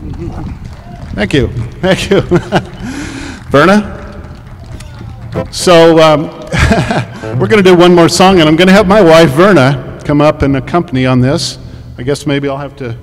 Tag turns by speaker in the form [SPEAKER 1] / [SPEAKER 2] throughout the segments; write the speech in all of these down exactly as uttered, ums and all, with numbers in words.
[SPEAKER 1] Thank you. Thank you. Verna? So um, we're going to do one more song, and I'm going to have my wife, Verna, come up and accompany on this. I guess maybe I'll have to...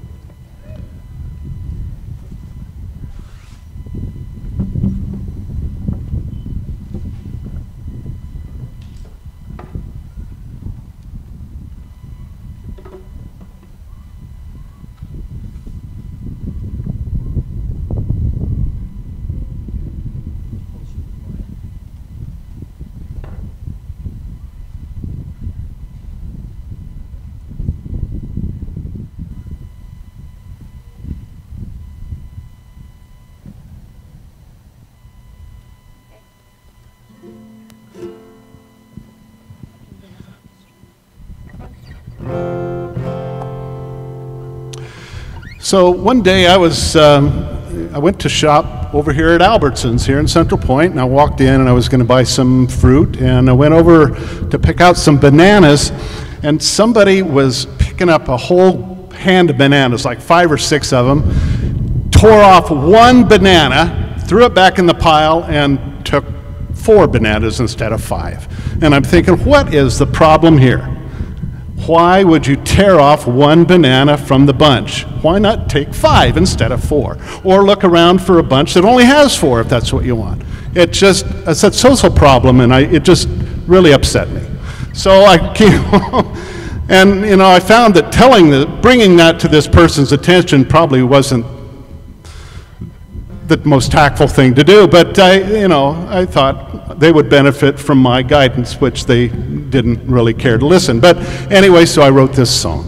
[SPEAKER 1] So one day I was, um, I went to shop over here at Albertsons here in Central Point, and I walked in and I was going to buy some fruit, and I went over to pick out some bananas, and somebody was picking up a whole hand of bananas, like five or six of them, tore off one banana, threw it back in the pile, and took four bananas instead of five. And I'm thinking, what is the problem here? Why would you tear off one banana from the bunch? Why not take five instead of four? Or look around for a bunch that only has four if that's what you want. It just, it's a social problem, and I, it just really upset me. So I came home, and you know, I found that telling the, bringing that to this person's attention probably wasn't the most tactful thing to do, but I, you know, I thought they would benefit from my guidance, which they didn't really care to listen. But anyway, so I wrote this song.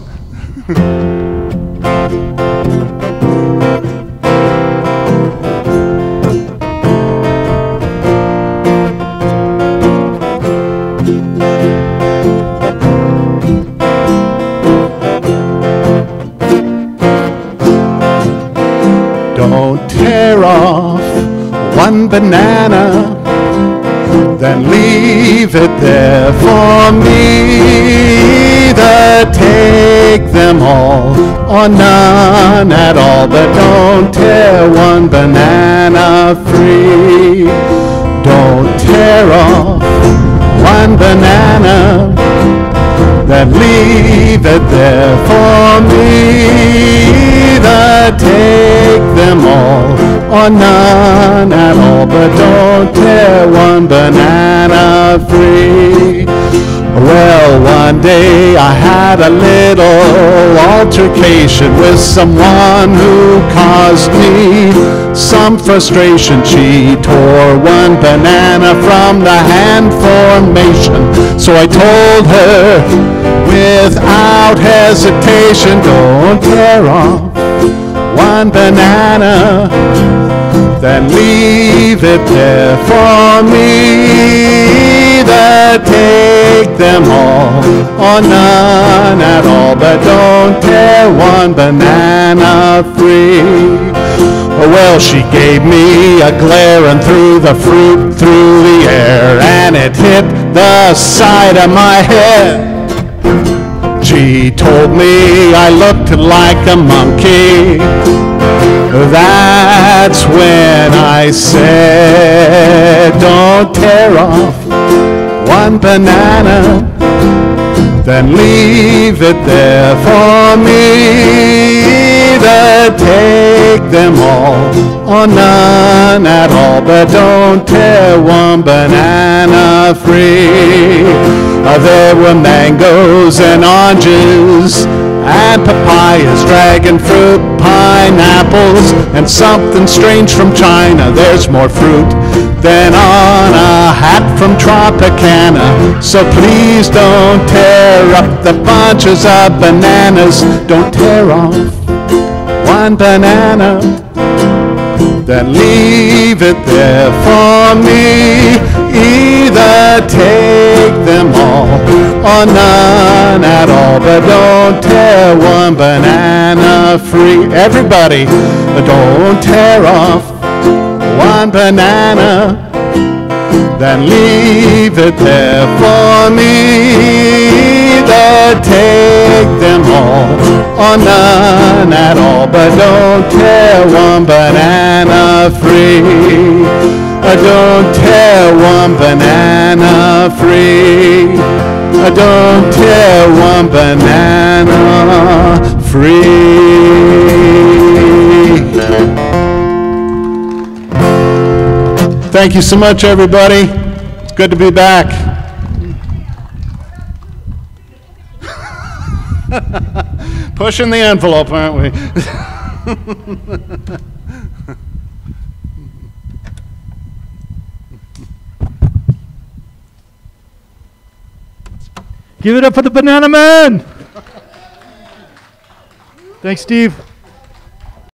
[SPEAKER 1] Don't tear off one banana, then leave it there for me. Either take them all or none at all, but don't tear one banana free. Don't tear off one banana, then leave it there for me. Either take them all or none at all, but don't tear one banana free. Well, one day I had a little altercation with someone who caused me some frustration. She tore one banana from the hand formation, so I told her without hesitation, don't tear off one banana, then leave it there for me. Either take them all or none at all, but don't tear one banana free. Well, she gave me a glare and threw the fruit through the air, and it hit the side of my head. She told me I looked like a monkey. That's when I said, don't tear off one banana, then leave it there for me. Either take them all or none at all, but don't tear one banana free. Uh, there were mangoes and oranges and papayas, dragon fruit, pineapples, and something strange from China. There's more fruit than on a hat from Tropicana. So please don't tear up the bunches of bananas. Don't tear off one banana, then leave it there for me. Either take them all or none at all, but don't tear one banana free. Everybody, don't tear off one banana, then leave it there for me. Then take them all or none at all, but don't tear one banana free. Uh, don't tear one banana free. Uh, don't tear one banana free. Thank you so much, everybody. It's good to be back. Pushing the envelope, aren't we?
[SPEAKER 2] Give it up for the Banana Man! Thanks, Steve.